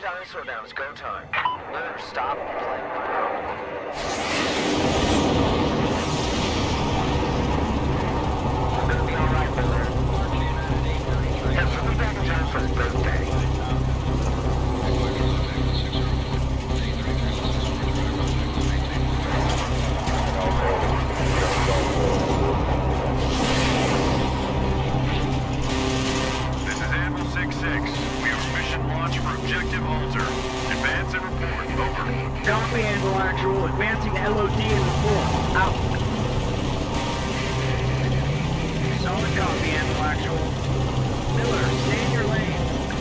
ISO down. It's go time. Miller, stop and play around. We're gonna be alright, Miller. Yeah, we'll be back in time for his birthday. This is Anvil 6-6. We have mission launch for Objective Alter. Advance and report. Over. Copy, Anvil Actual. Advancing to LOD and report. Out. Solid copy, Anvil Actual. Miller, stay in your lane.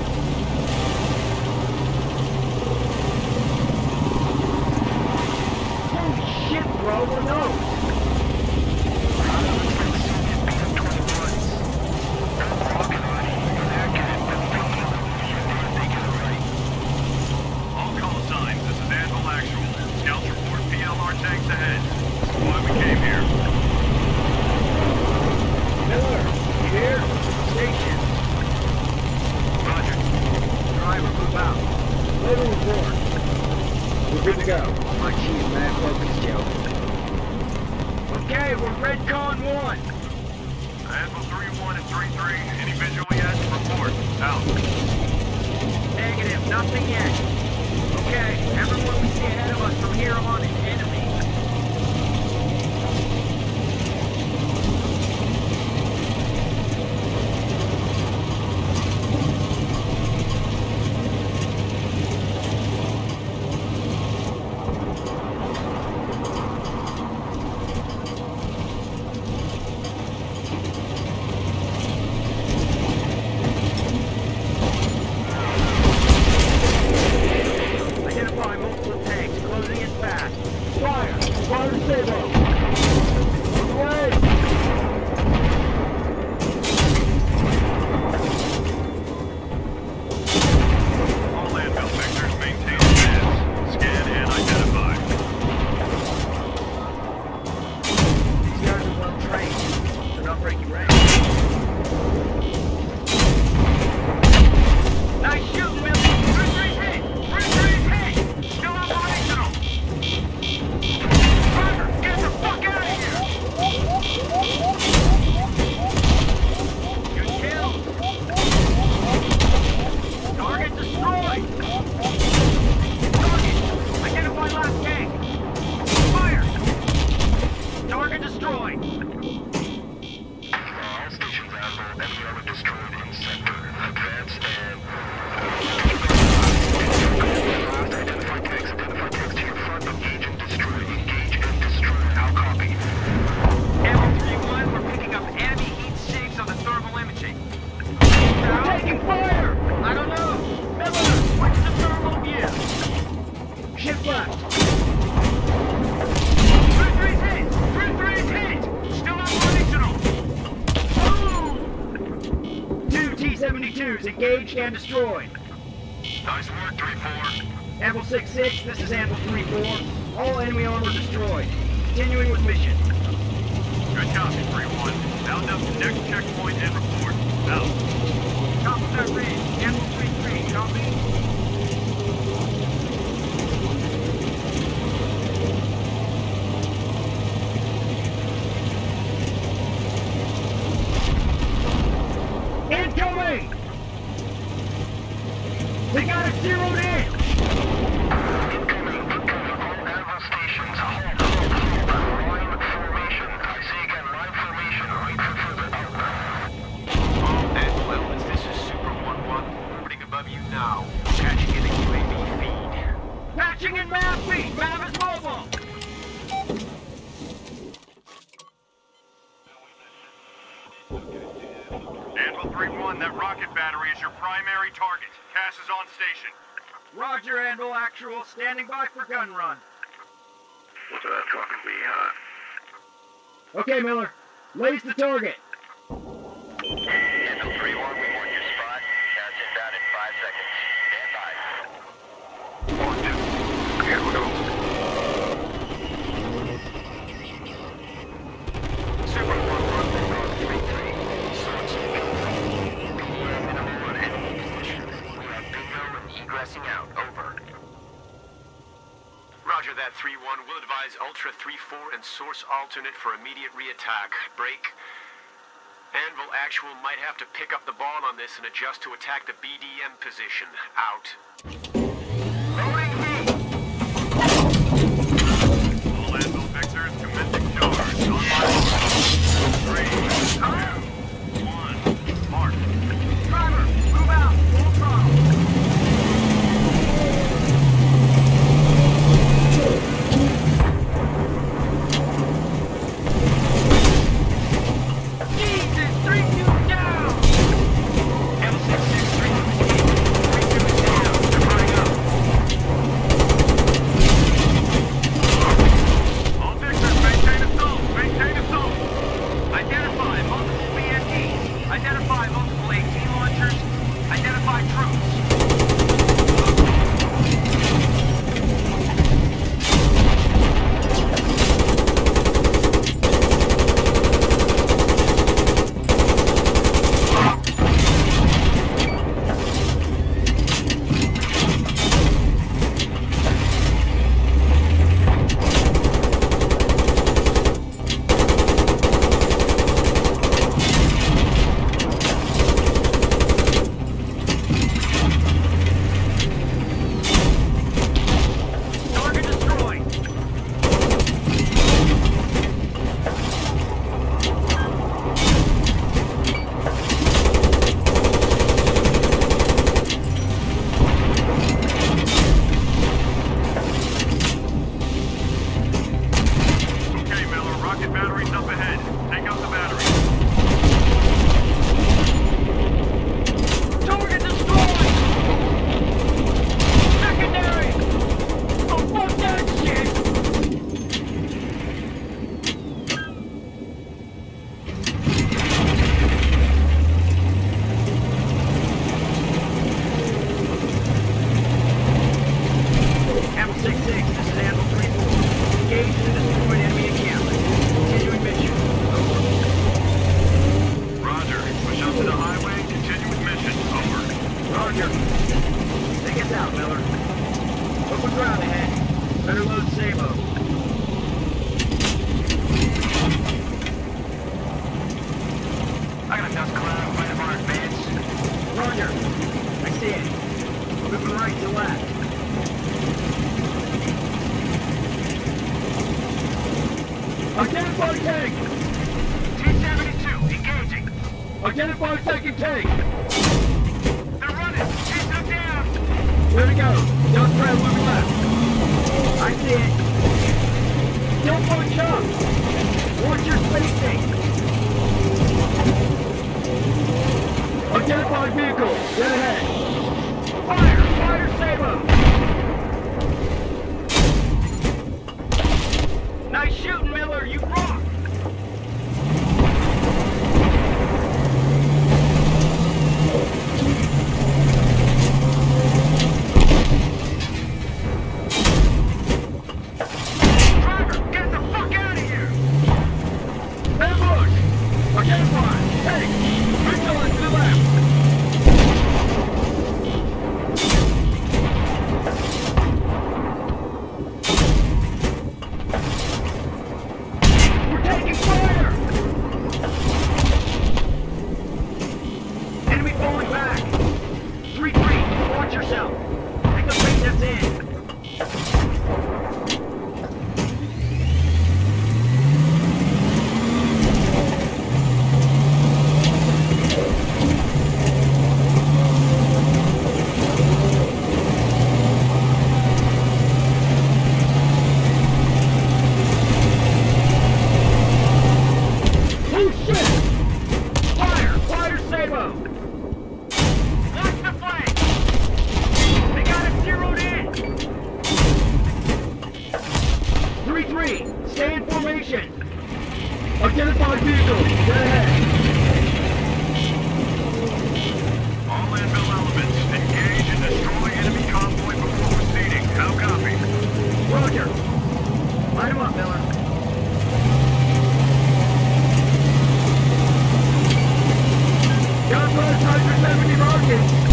Holy shit, bro. What are those? All call signs. This is Anvil Actual. Scouts report PLR tanks ahead. This is why we came here. Miller, you here? Station. Roger. Driver, move out. Later report. We're good to go. My chief, man, focus, Joe. Okay, we're Redcon 1. Anvil 3-1 and 3-3. Any visual yet? Report. Out. Negative, nothing yet. Okay, everyone we see ahead of us from here on is enemy. Identify multiple tanks, closing in fast. Fire! Fire to Sabo! Away! All Anvil vectors maintain stance. Scan and identify. These guys are well trained. They're not breaking rank. Nice shooting, Millie! 3-3's hit! 3-3's hit! Still operational! Roger, get the fuck out of here! Good kill! Target destroyed! Target! Identify last tank! Fire! Target destroyed! All stations Anvil, enemy armor destroyed in sector. Advance and... Identify tanks to your front. Engage and destroy. Engage and destroy. How copy? Ammo 3-1, we're picking up ambi heat sinks on the thermal imaging. We're taking fire! I don't know. Miller, what's the thermal view? Shift left. 3-3's hit! 3-3's hit! Still operational! Boom! 2 T-72s engaged and destroyed. Nice work, 3-4. Anvil 6-6, this is Anvil 3-4. All enemy armor destroyed. Continuing with mission. Good copy, 3-1. Bound up to next checkpoint and report. Out. Top of that ridge, Anvil 3-3, copy? Incoming! We got it zeroed in! Incoming. All Anvil stations. Hold. Line formation. I say again, line formation. Wait for further out. All Anvil elements, this is Super 1-1, orbiting above you now. Patching in a UAV feed. Patching in Mav feed! Mav is mobile! Anvil 3-1, that rocket battery is your primary target. Cass is on station. Roger, Anvil Actual, standing by for gun run. What's that talking to me, huh? Okay, Miller. Lace the target. Anvil 3-1, we warn your spot. Cash inbound in 5 seconds. Stand by. 1, 2. Here we go. Super 1-1, Road 3-3. Source PM minimum on enemy position. We have bingo and egressing out. that 3-1. We'll advise Ultra 3-4 and Source alternate for immediate re-attack. Break. Anvil Actual might have to pick up the ball on this and adjust to attack the BDM position. Out. Loading heat. All Anvil Victors commencing charge. On my order. 3, 2, 1. Mark. Driver, move out. Full throttle. Identify multiple AT launchers. Identify troops. Identify tank! T-72, engaging. Identify second tank! They're running. Chase them down. Where to go? Don't spread, move left. I see it. Don't punch up! Watch your spacing! Identify vehicle! Get ahead! Fire! Fire, save him! Nice shooting, Miller. You rock. Driver, get the fuck out of here. Ambush! Identify! Tank! Vigilance to the left! Identify vehicle! Get ahead! All Anvil elements, engage and destroy enemy convoy before proceeding. How copy? Roger! Light him up, Miller. Got those Tiger 70 markings!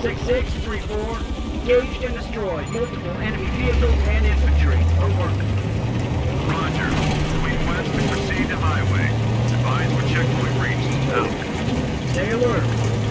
6634, engaged and destroyed multiple enemy vehicles and infantry. Over. Roger. Swing west and proceed to highway. Advise when checkpoint reached. Out. Stay alert.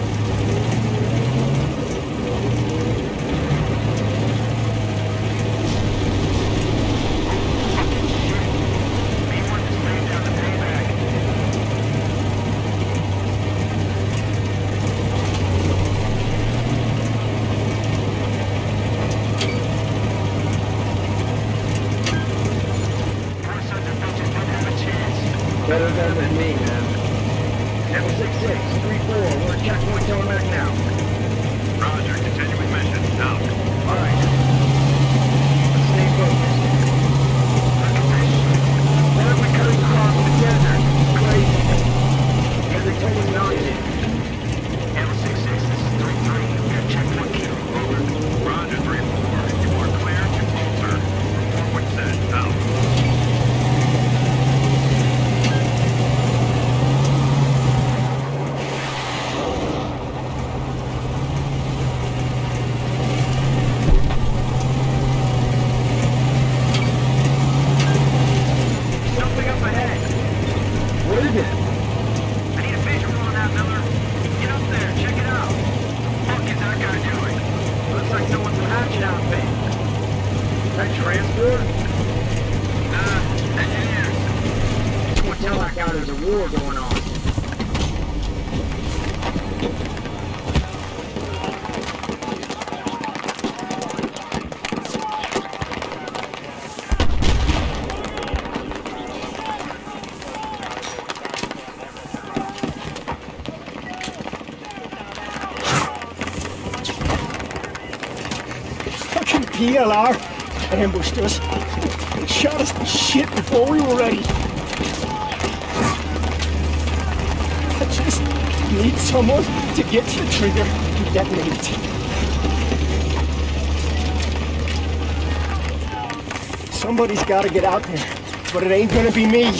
Better done than me, man. M6634, we're at checkpoint Telemark now. Roger. Continuing mission. Out. Alright. Let's stay focused. What if we cut across the desert? Crazy. Every totally nonsense. M66, this is 3-3. We got checkpoint Q. Over. Roger, 3-4. You are clear to alter. Report when said. Out. Something up ahead. What is it? I need a visual on that, Miller. Get up there, check it out. What the fuck is that guy doing? Looks like someone's hatchet outfit. That transport? Engineers. Just want to tell that guy there's a war going on. Fucking PLR ambushed us. It shot us to shit before we were ready. I just need someone to get to the trigger and detonate it. Somebody's gotta get out there, but it ain't gonna be me.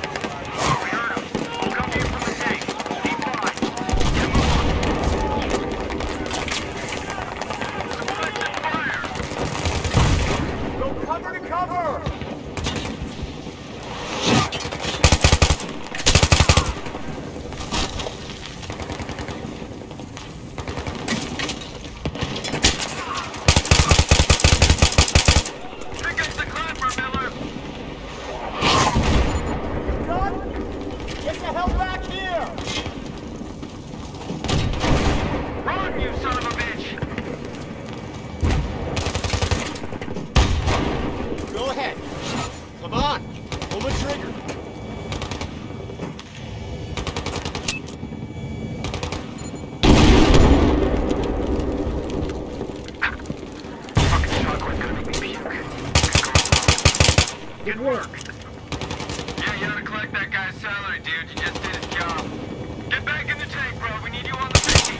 Get the hell back here! Run, you son of a bitch! Go ahead. Come on. Pull the trigger. Fucking shotgun's gonna make me puke. Good work. Yeah, you ought to collect that guy's salary, dude. You just did his job. Get back in the tank, bro. We need you on the 50.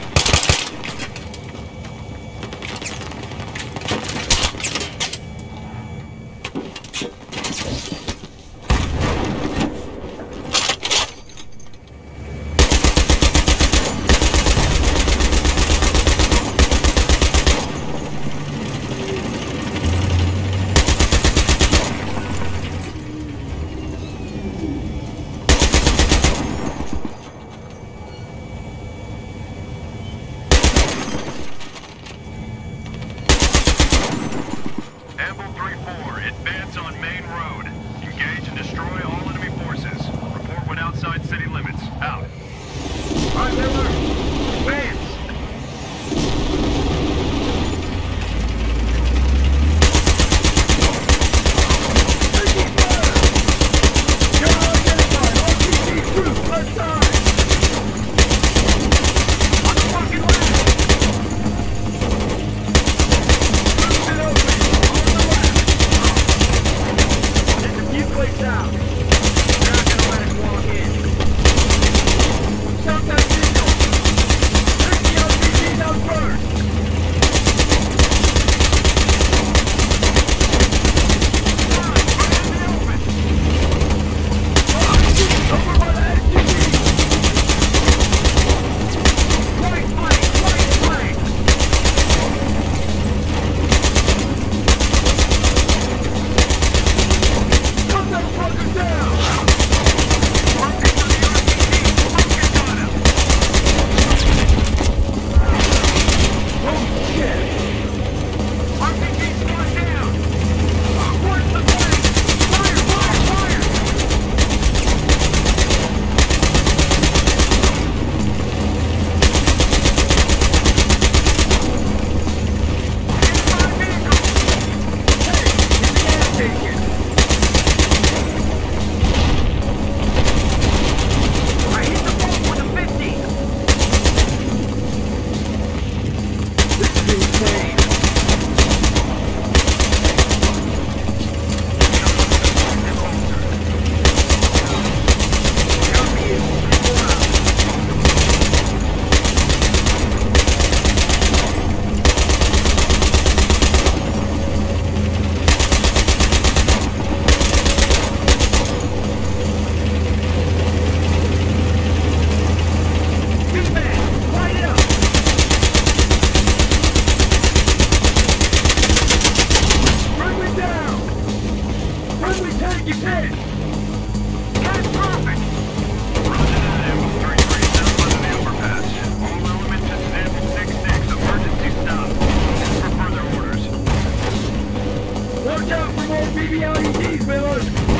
Miller!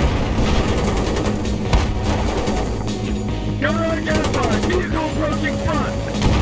Gunner identified! Vehicle approaching front!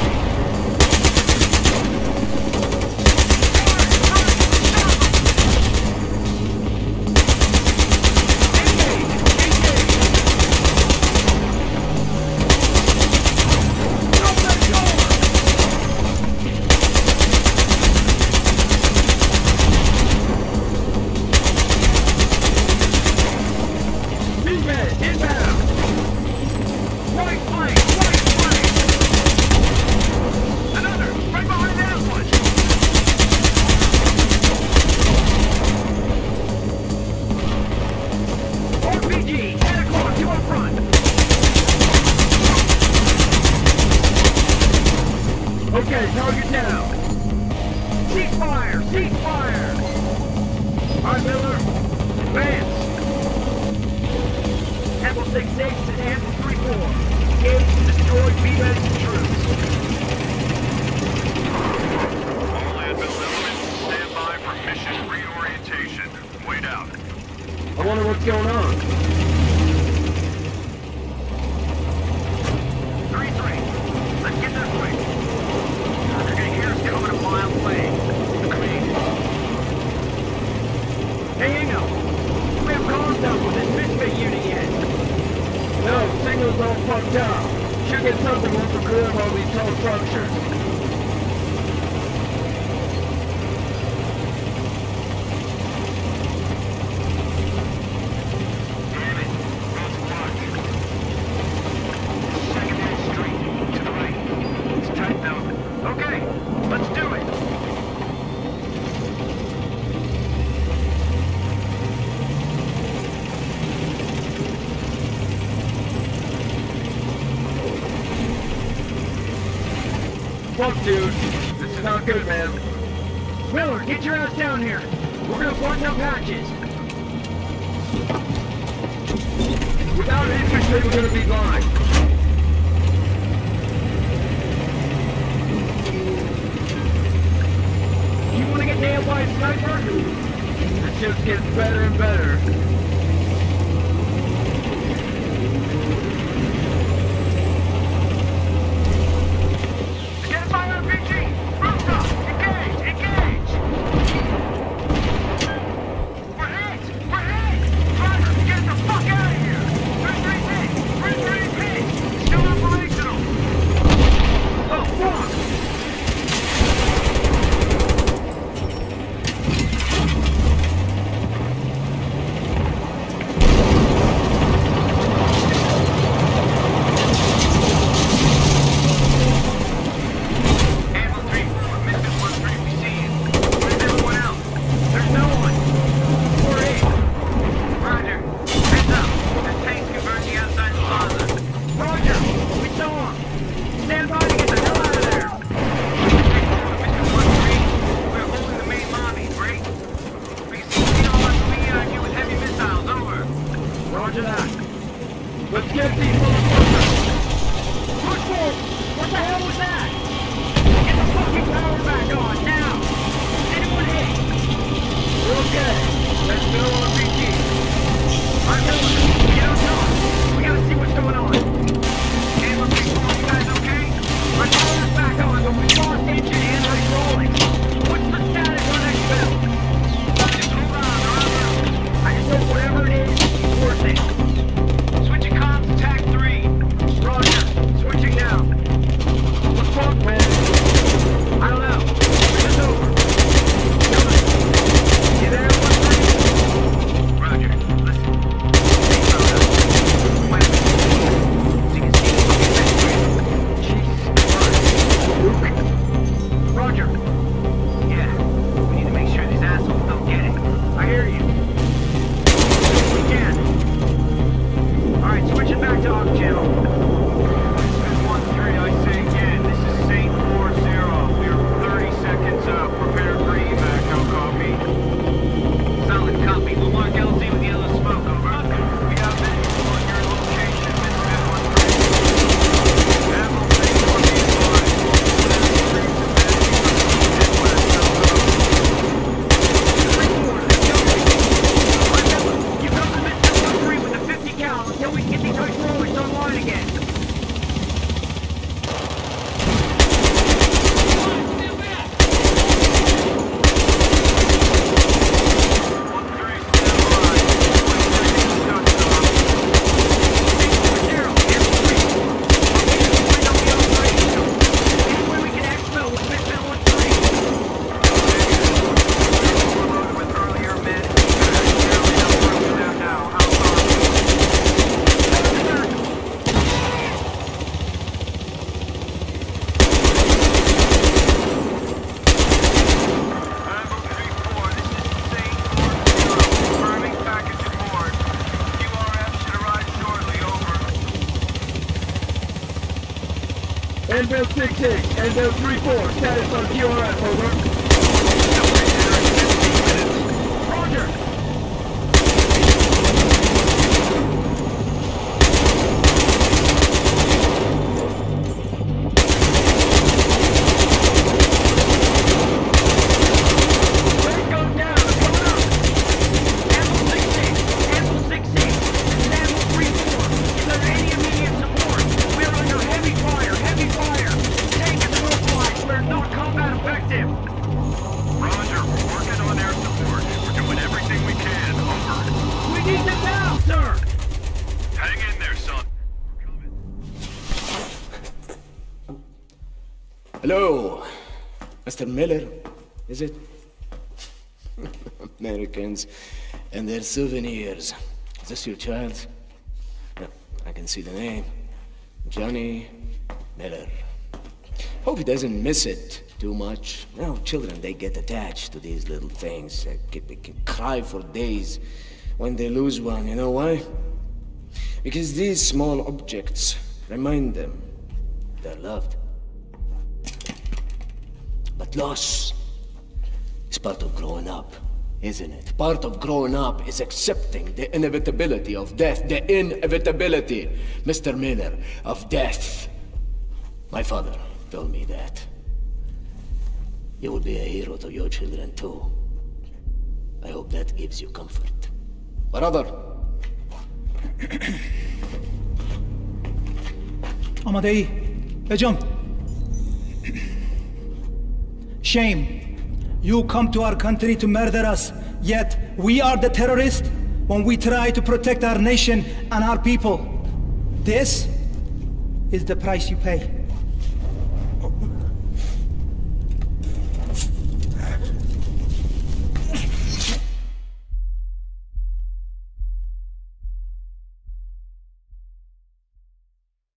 Okay, target down. Cease fire! Cease fire! Alright, Miller. Advance. Temple 6-6 and Ample 3-4. Engage the destroyed B-Medics troops. All Anvil elements, stand by for mission reorientation. Wait out. I wonder what's going on. 3-3. Let's get this way. They're gonna hear us coming a mile away. Agreed. Hey, Ingo. We have contact with this misfit unit yet. No, signal's all fucked up. Should get something once we're clear of all these tall structures. Damn it. Road's blocked. Secondary street. To the right. It's tight though. Okay, let's do it. Fuck, dude. This is not good, man. Miller, get your ass down here. We're gonna button up hatches. Without infantry, we're gonna be blind. You wanna get nailed by a sniper? This just gets better and better. Stand by RPG! Rooftop! Engage! Engage! We're hit! We're hit! Driver, get the fuck out of here! 3-3-P! 3-3-P! Still operational! Oh, fuck! Ammo 3-4, Mission 1-3, we see you. Where's everyone else? There's no one. 4-8. Roger. Heads up. There's tanks converging outside the plaza. Roger! We saw him! Stand by to get the hell out of there! Mission 1-3, we're holding the main lobby. Break. We can see all our PIQ with heavy missiles. Over. Roger that. Let's get these motherfuckers! Push forward! What the hell was that? Get the fucking power back on, now! Anyone hit? We're okay. Let's go RPG. Alright, Miller, get on top. We gotta see what's going on. Ammo 3-4, you guys okay? My power's back on, but we lost engine and hydraulics. What's the status on exfil? Just hold on, they're on route. I just hope whatever it is, it's worth it. Switching comms to TAC 3. Roger. Switching now. What the fuck, man? I don't know. It's over. You there, 1-3? Roger. Listen. Stay phone up. Wait. So you can see the fucking evacuator. Jesus Christ. Luke. Roger. Yeah. We need to make sure these assholes don't get it. I hear you. We can. Alright, switching back to off channel. This is 1-3, I say again. This is Saint 4-0. We're 30 seconds up. Prepare for evac. How copy? Solid copy. We'll mark LZ with yellow smoke. Over. We have visual on your location. Misfit 1-3. Ammo 3-4 be advised. Midwest. You got Echo 6-6, Echo 3-4, status on QRF, over. Roger! Hello, Mr. Miller, is it? Americans and their souvenirs. Is this your child? No, I can see the name. Johnny Miller. Hope he doesn't miss it too much. You know, children, they get attached to these little things. They can cry for days when they lose one. You know why? Because these small objects remind them they're loved. But loss is part of growing up, isn't it? Part of growing up is accepting the inevitability of death. The inevitability, Mr. Miller, of death. My father told me that. You will be a hero to your children, too. I hope that gives you comfort. Brother. Amadei, Ejam. Shame. You come to our country to murder us, yet we are the terrorists when we try to protect our nation and our people. This is the price you pay.